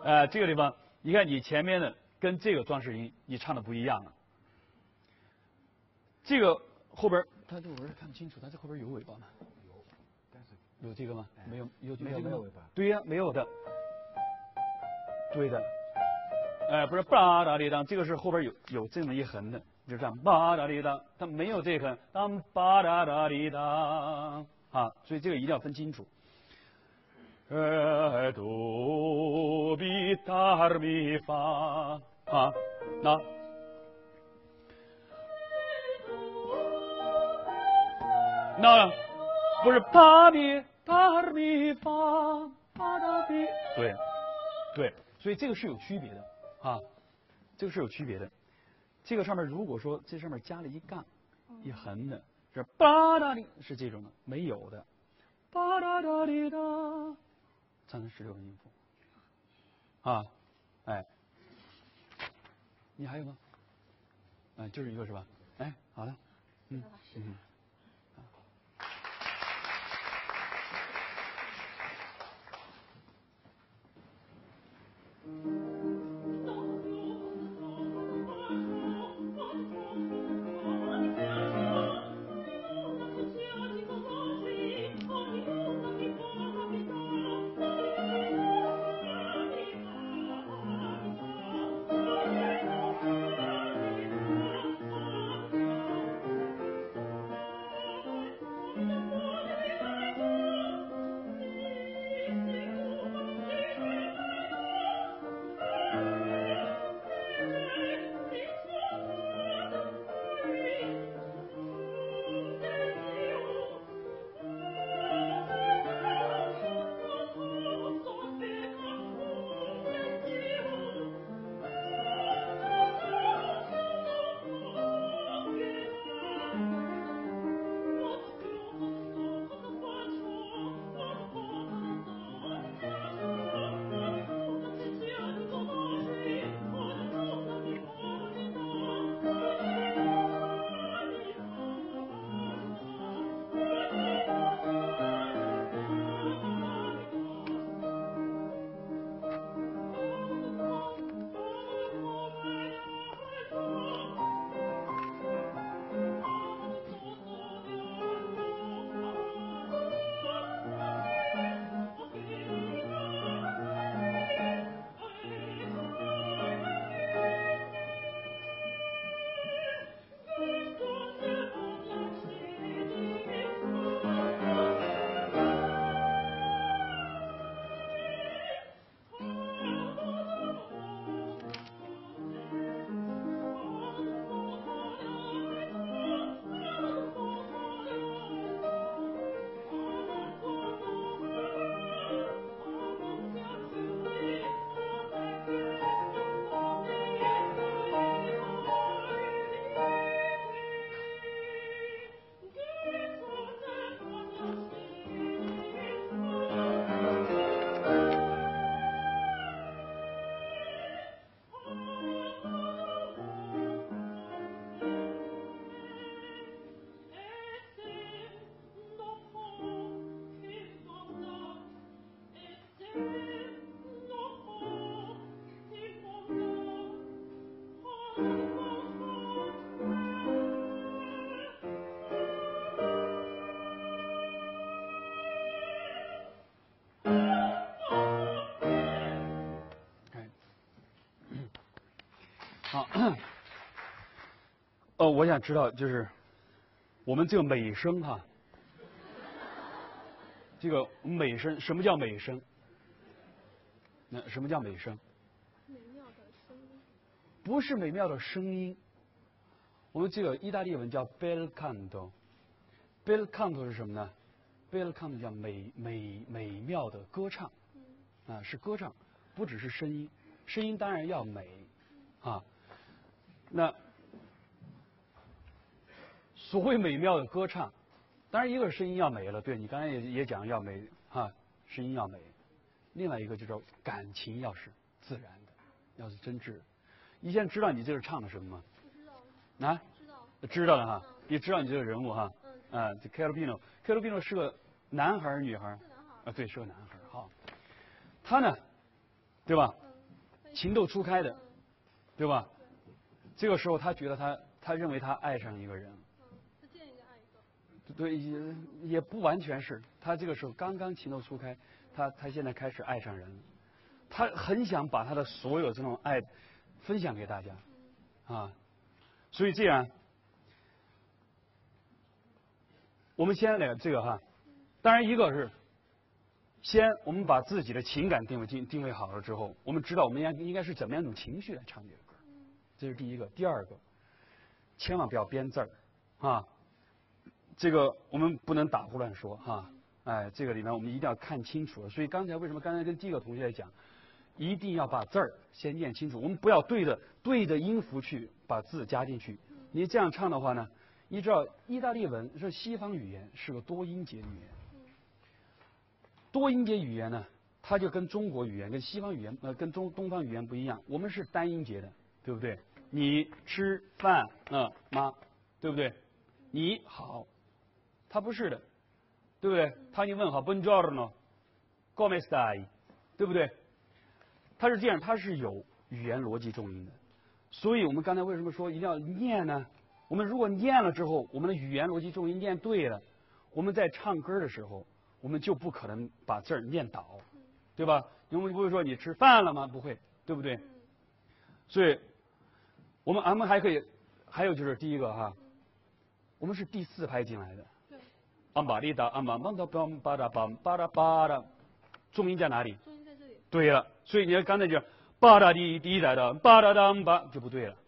这个地方，你看你前面的跟这个装饰音你唱的不一样了。这个后边，它这我是看不清楚，它这后边有尾巴吗？ 有，但是有这个吗？没有，有没有尾巴。 对呀，没有的。对的。不是吧哒哩当，这个是后边有这么一横的，就这样吧哒哩当，它没有这一横，当吧哒哒哩当啊，所以这个一定要分清楚。哆咪哒咪发啊，那不是吧咪哒咪发吧哒咪，对，所以这个是有区别的啊，这个是有区别的。这个上面如果说这上面加了一杠一横的，是吧哒哩是这种的，没有的，吧哒哒哩哒。唱成16个音符，啊，你还有吗？就是一个是吧？好的，嗯。我想知道就是我们这个美声哈，这个美声什么叫美声？什么叫美声？ 美妙的声音。 不是美妙的声音。我们这个意大利文叫 bel canto。bel canto 是什么呢 ？bel canto 叫美妙的歌唱，是歌唱，不只是声音，声音当然要美，啊，那所谓美妙的歌唱，当然一个是声音要美了，对你刚才也讲要美啊，声音要美，另外一个就是感情要是自然的，要是真挚的。你现在知道你这是唱的什么吗？ 不知道。 啊？知道了哈，你知道你这个人物哈，这 Cherubino 是个男孩儿女孩儿？ 是男孩儿。 对，是个男孩儿。好，他呢，对吧？ 情窦初开的，对吧？这个时候他觉得他认为他爱上一个人。 他见一个爱一个。 对，也不完全是，他这个时候刚刚情窦初开，他现在开始爱上人了，他很想把他的所有这种爱分享给大家，啊，所以这样，我们先来这个哈，当然一个是，先我们把自己的情感定位好了之后，我们知道我们应该是怎么样一种情绪来唱这个歌，这是第一个。第二个，千万不要编字儿，啊。这个我们不能打胡乱说哈，哎，这个里面我们一定要看清楚了。所以刚才为什么刚才跟第一个同学讲，一定要把字儿先念清楚，我们不要对着音符去把字加进去。你这样唱的话呢，你知道意大利文是西方语言，是个多音节语言。多音节语言呢，它就跟中国语言、跟西方语言跟东方语言不一样，我们是单音节的，对不对？你吃饭吗？对不对？你好。他不是的，对不对？他你问好 ，Buongiorno，come stai， 对不对？他是这样，他是有语言逻辑重音的。所以我们刚才为什么说一定要念呢？我们如果念了之后，我们的语言逻辑重音念对了，我们在唱歌的时候，我们就不可能把字儿念倒，对吧？我们不会说你吃饭了吗？不会，对不对？所以，我们还可以，还有就是第一个哈，我们是第四拍进来的。安巴利达安巴邦达邦巴达邦巴达巴达，重音在哪里？ 重音在这里。 对了，所以你看刚才就巴达滴滴哒哒巴达当巴就不对了。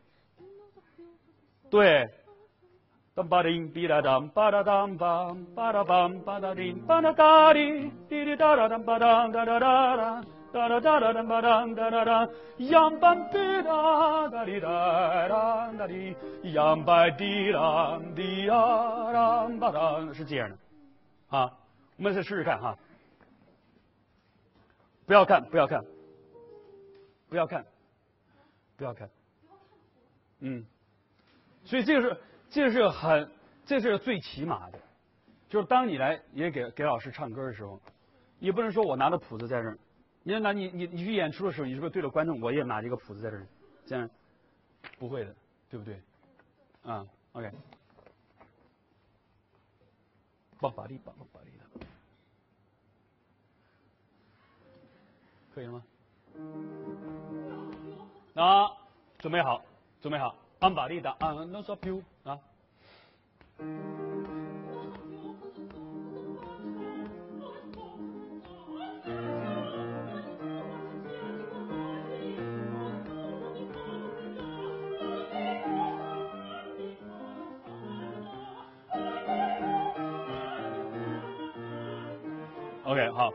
对，当巴达音滴哒当巴达当巴巴达邦巴达滴巴达哒滴滴滴哒哒当巴当哒哒哒哒。哒哒哒哒哒吧哒哒哒哒，央班滴哒哒滴哒哒哒滴，央班滴哒滴哒哒吧哒，是这样的，啊，我们再试试看哈，不要看，不要看，不要看，不要看，所以这是最起码的，就是当你来也给老师唱歌的时候，也不能说我拿着谱子在这儿。你去演出的时候，你是不是对着观众，我也拿这个谱子在这儿，这样不会的，对不对？啊 ，OK。棒巴利棒巴利的，可以了吗？啊，准备好，准备好，棒巴利的啊 ，no so few 啊。OK， 好。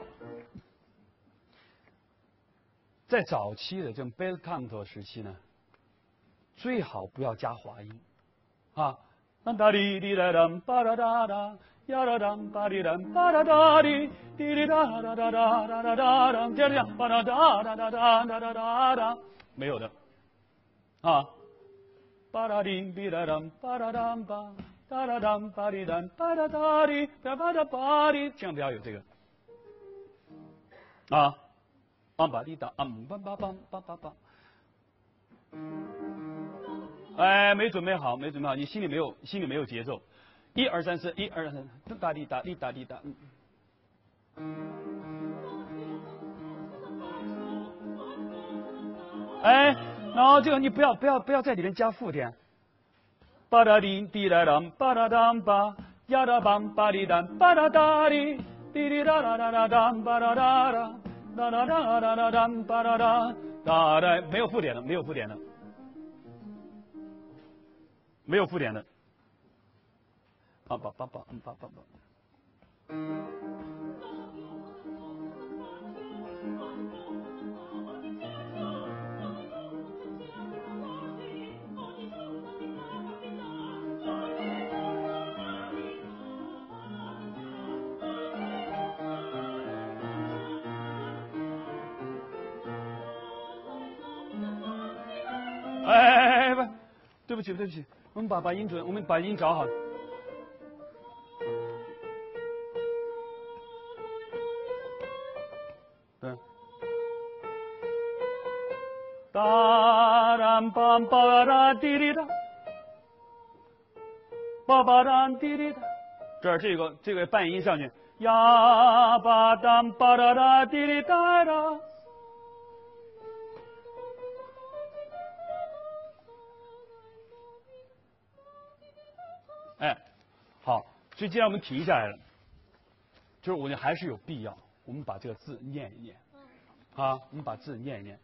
在早期的这种 bel canto 时期呢，最好不要加滑音，啊，哒哩哩哒当吧哒哒哒，呀哒当吧哩当吧哒哒哩，哩哩哒哒哒哒哒哒哒当，接着讲吧哒哒哒哒哒哒哒哒哒，没有的，啊，吧哒哩哩哒当吧哒当吧，哒哒当吧哩当吧哒哒哩，吧吧哒吧哩，千万不要有这个。啊，梆吧滴答，梆吧梆梆梆梆。哎，没准备好，没准备好，你心里没有节奏。1、2、3、4，1、2、3，哒滴答滴答滴答。哎，然后这个你不要在里面加附点。吧哒滴滴答当，吧哒当吧，呀哒梆吧滴当，吧哒哒哩。滴滴答答答答当吧哒哒哒哒哒哒哒哒当吧哒哒哒哒，没有附点的，没有附点的，没有附点的。啊吧吧吧吧吧吧。哎，不，对不起，对不起，我们把音准，我们把音找好。对， 哒啦梆巴啦滴哩哒，巴巴啦滴哩哒，这儿这个半音上去，呀吧当巴啦啦滴哩哒啦。哎，好，所以既然我们停下来了，就是我觉得还是有必要，我们把这个字念一念。啊，我们把字念一念。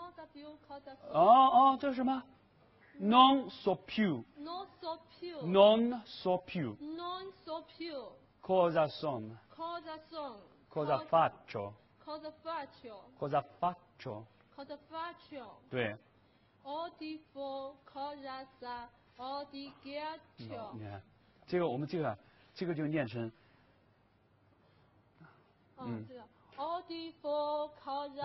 哦，这是什么 ？Non so più。 Non so più。 Non so più。 Non so più。 Cosa sono？ Cosa sono？ Cosa faccio？ Cosa faccio？ Cosa faccio？ Cosa faccio？ 对。 O di fo cosa sa o di ghiaccio。 你看，这个我们这个就念成。 这个。O di fo cosa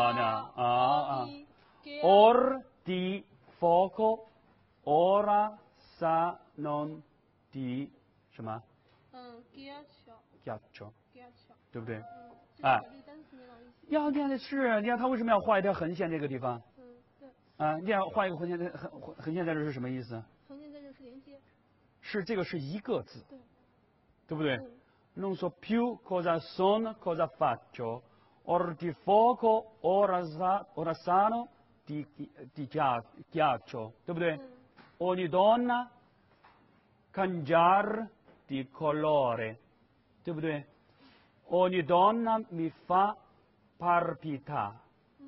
Or di fuoco ora sa non di 什么？ghiaccio， 对不对？哎，要念的是，你看他为什么要画一条横线这个地方？ 对。 啊，你要画一个横线，横线在这是什么意思？ 横线在这是连接。 是这个是一个字， 对， 对不对？Non so più cosa sono, cosa faccio, or di fuoco, ora sano, di ghiaccio， 对不对？Ogni donna cambiar di colore， 对不对？Ogni donna mi fa palpitare，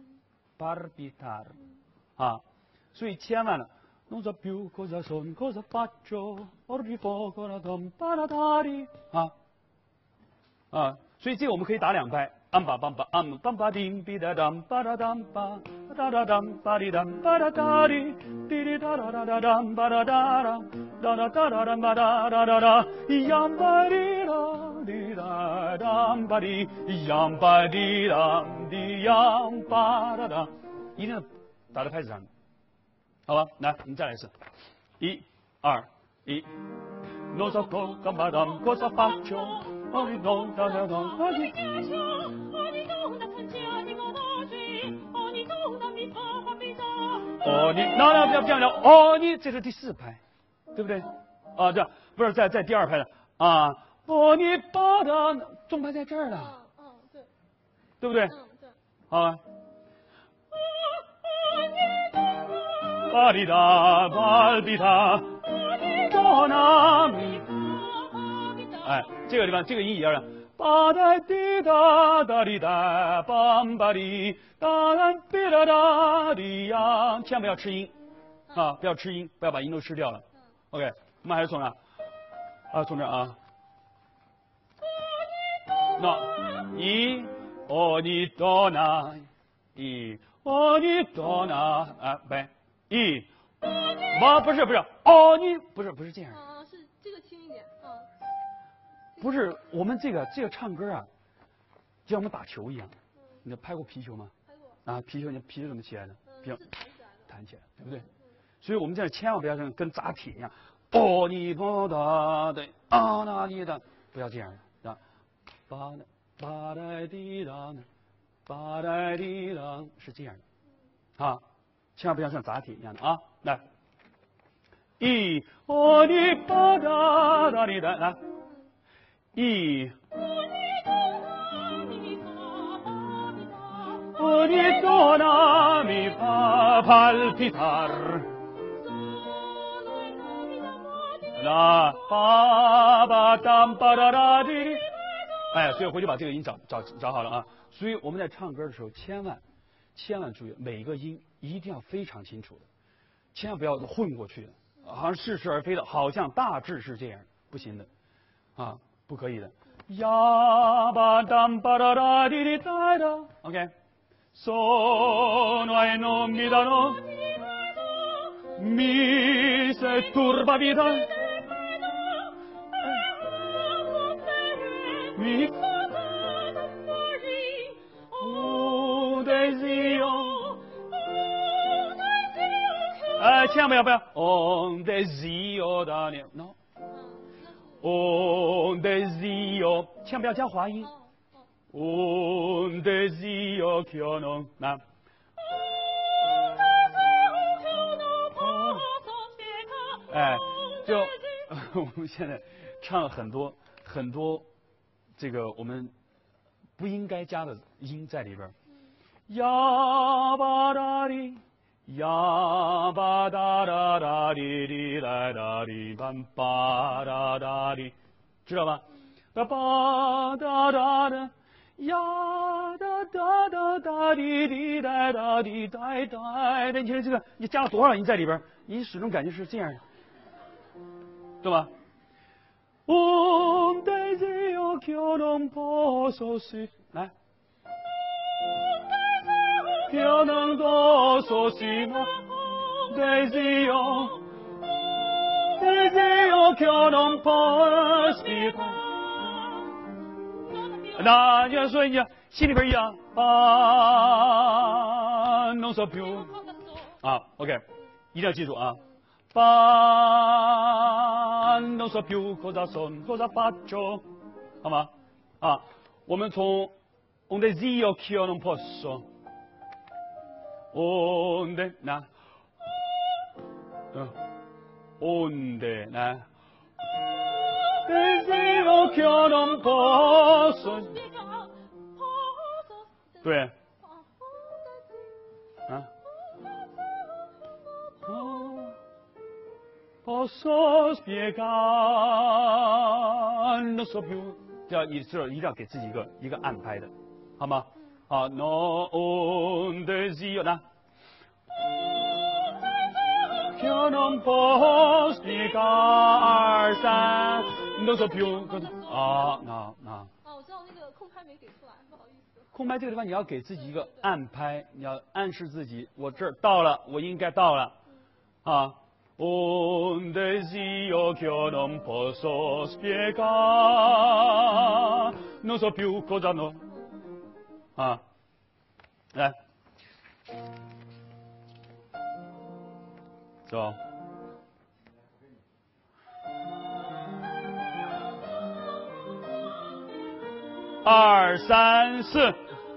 啊，所以千万了。Non so più cosa sono, cosa faccio, or di fuoco, ora damparati， 所以这个我们可以打2拍，梆巴梆巴梆梆巴叮比哒当巴哒当巴哒哒当巴哩当巴哒哒哩滴哩哒哒哒哒当巴哒哒哒哒哒哒哒当巴哒哒哒哒央巴哩当滴哒当巴哩央巴哩当滴央巴哒哒，一定要打在拍子上面，好吧？来，我们再来一次，1、2、1。Non so cosa faccio。Ogni donna mi fa palpitare， 不要，ogni 这是第4拍，对不对？啊，这不是在第2拍的啊，ogni 巴的重拍在这儿了， 对， 对不对？ 对。 啊。巴里达巴比达，donna mi。哎，这个地方这个音也要让，巴哒滴哒哒哩哒，梆巴哩哒啦比哒哒哩呀，千万不要吃音啊，不要吃音，不要把音都吃掉了。OK， 我们还是从哪？从这啊。那一ogni donna， ogni donna， 来一，不是ogni， 不是这样。 是这个轻一点不是我们这个唱歌啊，就像我们打球一样。你拍过皮球吗？ 拍过。 啊，皮球怎么起来的？ 是弹起来的， 对不对？所以我们这样千万不要像跟砸铁一样，哦你哒哒对啊那你的，不要这样的啊，巴哒滴哒巴哒滴哒是这样的啊，千万不要像砸铁一样的啊，来，一哦你巴哒哒哩哒来。ogni donna mi fa palpitare， 啦巴巴当巴哒哒滴哩，哎，所以回去把这个音找好了啊。所以我们在唱歌的时候，千万注意，每一个音一定要非常清楚的，千万不要混过去的，好像似是而非的，好像大致是这样，不行的啊。不可以的。呀吧当巴哒哒滴滴哒哒 ，OK。Sono e non mi danno mi se turba vita mi un desio 哎，千万不要 un desio da no un desio 千万不要加滑音。un desio che io non 哎，就我们现在唱了很多这个我们不应该加的音在里边。呀吧哒哩，呀吧哒哒哒哩哩来哒哩班吧哒哒哩，知道吧？吧吧哒哒哒。呀哒哒哒哒滴滴哒哒滴哒哒的，你看这个，你加了多少音在里边？你始终感觉是这样的，对吧？来，那就所以你心里边一样，啊，non so più， 啊 ，OK， 一定要记住啊，non so più cosa son cosa faccio， 好吗？啊，我们从 onde zio che non posso， onde 那，onde 那。Deseo che non posso， 对，啊 ，posso spiegare non so più， 你这一定要给自己一个安排的，好吗？啊 ，non deseo 那。che non posso spiegare non so più， 啊，那。 我知道那个空拍没给出来，不好意思。 空拍这个地方你要给自己一个暗拍，你要暗示自己，我这儿到了，我应该到了，啊。Onde zio che non posso spiegare non so più cosa no， 啊，来，走。2、3、4。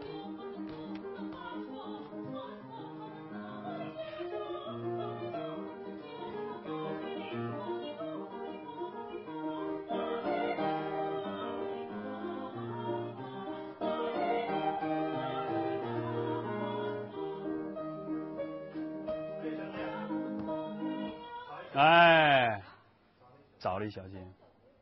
哎，早了一小节。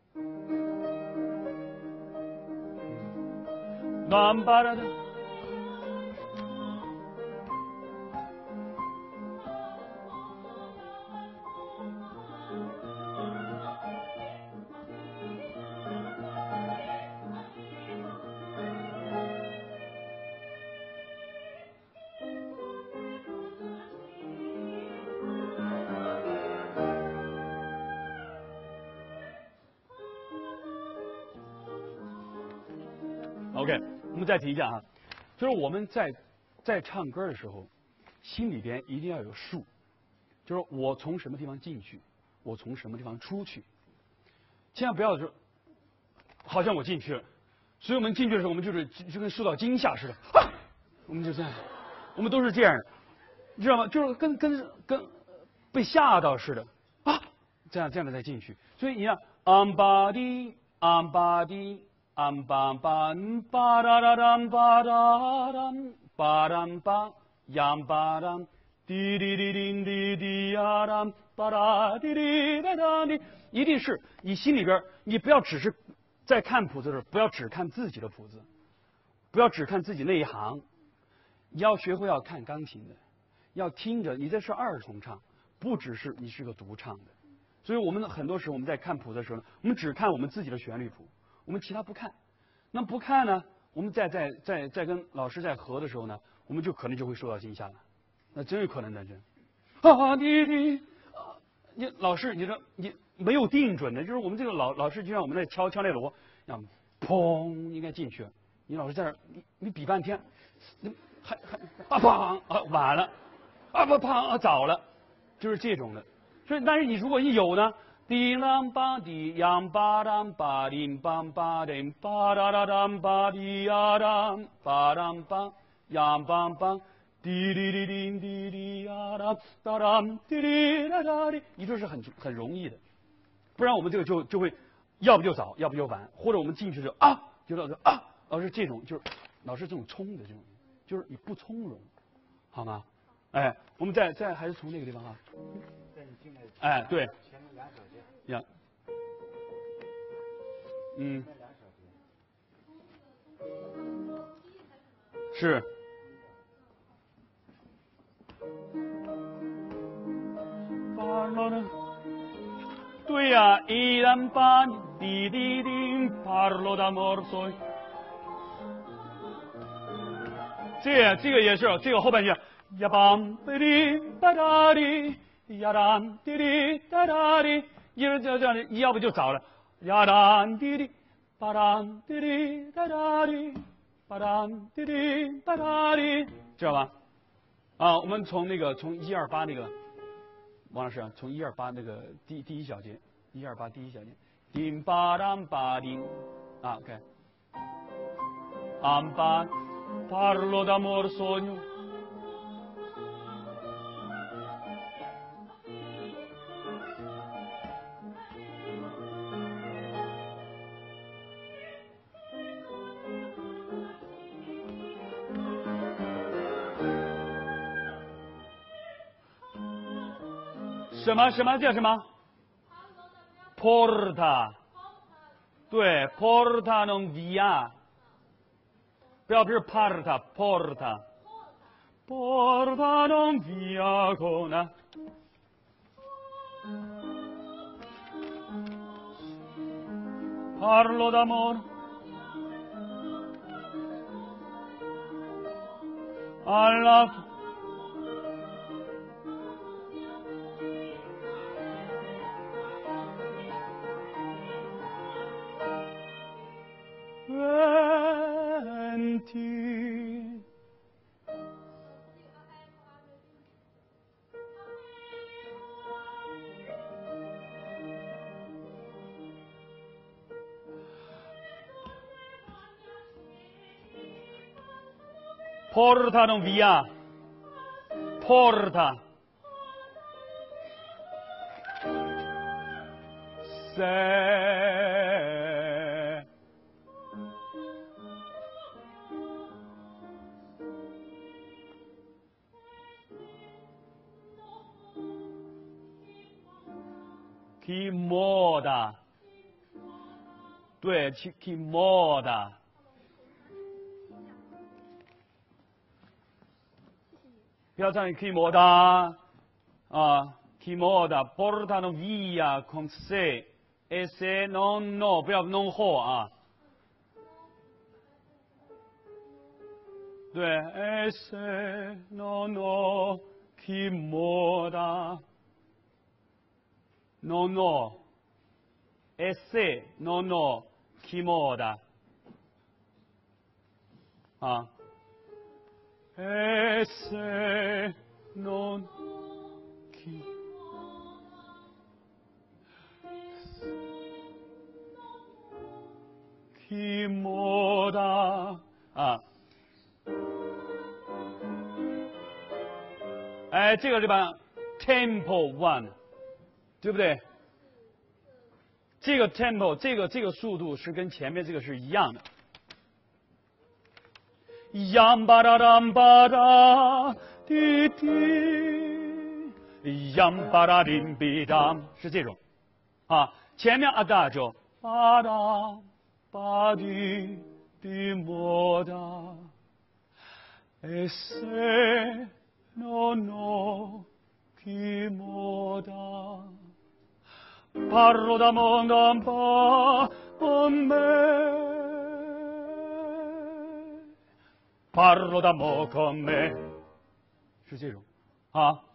暖巴拉的。OK， 我们再提一下啊，就是我们在唱歌的时候，心里边一定要有数，就是我从什么地方进去，我从什么地方出去，千万不要说，好像我进去了，所以我们进去的时候，我们就跟受到惊吓似的，啊，我们就这样，我们都是这样，你知道吗？就是跟被吓到似的啊，这样的再进去，所以你看 ，am ba di am ba di。am bam bam ba da da dam ba da dam ba dam ba yam ba dam di di di di di di ya dam ba da di di da da di， 一定是你心里边，你不要只是在看谱子的时候，不要只看自己的谱子，不要只看自己那一行，你要学会要看钢琴的，要听着，你这是二重唱，不只是你是个独唱的。所以我们很多时候我们在看谱子的时候，我们只看我们自己的旋律谱。我们其他不看，那不看呢？我们在跟老师在和的时候呢，我们可能就会受到惊吓了，那真有可能的，真。啊，你老师，你说你没有定准的，就是我们这个老师就像我们在敲那锣，像砰应该进去，你老师在这儿你比半天，你还砰啊晚了，啊不砰啊早了，就是这种的。所以但是你如果一有呢？滴啷吧滴央吧当吧叮梆吧叮吧哒哒当吧滴呀当吧当吧央梆梆滴哩哩哩滴哩呀啦哒啦滴哩啦啦哩，你说是很容易的，不然我们这个就会要不就早，要不就晚，或者我们进去就啊，就老师啊，老师这种就是老师这种冲的这种，就是你不从容，好吗？哎，我们再还是从那个地方啊。哎，对。呀。嗯。是。对呀，依然把你滴滴滴，parlo d'amor soy。这个也是，这个后半句呀梆滴哒哒滴，呀当滴滴哒哒滴，这样的，要不就早了，呀当滴滴，吧当滴滴哒哒滴，吧当滴滴哒哒滴，知道吧？啊，我们从128那个，王老师啊，从128那个第一小节，128第一小节，叮吧当吧叮，啊 ，OK， 安巴。Parlo d'amor sogno。什么叫什么 ？Porta。对 ，Porta non via。不是 porta non via con parlo d'amor alla venti。Porta non via。Porta。Se。chi moda。对 chi moda。不要唱 chi moda 啊 chi moda portano via con sé e se non no 不要弄后啊。对 e se non no chi moda non no e se non no chi moda 啊。E se non chi moda 啊，哎，这个地方 tempo one， 对不对？这个 tempo 这个速度是跟前面这个是一样的。Yam ba da dam ba da di di Yam ba da dim bi dam 是这种啊，前面 adagio ba da ba di di moda e se non ho chi moda parlo da mondo pa con me parlo d'amore con me 是这种啊。